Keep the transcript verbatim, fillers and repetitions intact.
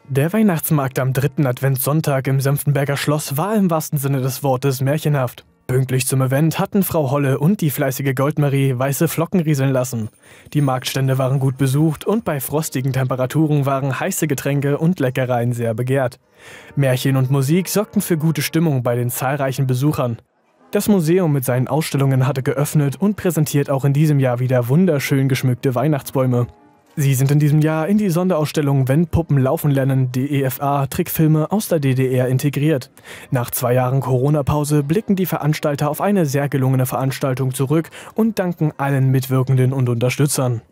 Der Weihnachtsmarkt am dritten Adventssonntag im Senftenberger Schloss war im wahrsten Sinne des Wortes märchenhaft. Pünktlich zum Event hatten Frau Holle und die fleißige Goldmarie weiße Flocken rieseln lassen. Die Marktstände waren gut besucht und bei frostigen Temperaturen waren heiße Getränke und Leckereien sehr begehrt. Märchen und Musik sorgten für gute Stimmung bei den zahlreichen Besuchern. Das Museum mit seinen Ausstellungen hatte geöffnet und präsentiert auch in diesem Jahr wieder wunderschön geschmückte Weihnachtsbäume. Sie sind in diesem Jahr in die Sonderausstellung Wenn Puppen laufen lernen, D E F A Trickfilme aus der D D R integriert. Nach zwei Jahren Corona-Pause blicken die Veranstalter auf eine sehr gelungene Veranstaltung zurück und danken allen Mitwirkenden und Unterstützern.